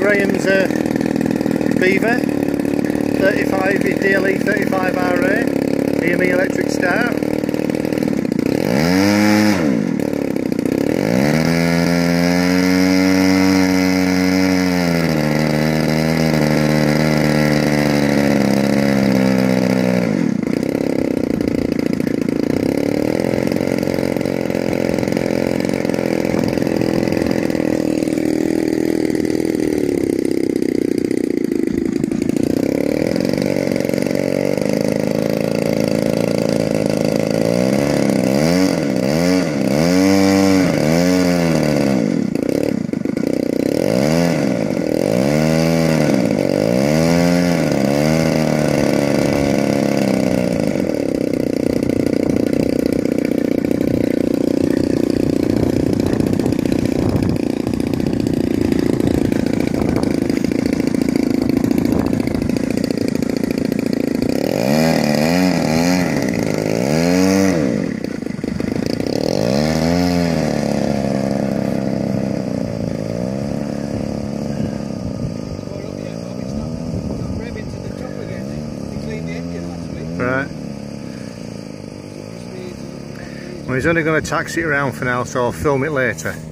Graham's Beaver 35 DLE 35RA EME electric start. Right. Well, he's only going to taxi it around for now, so I'll film it later.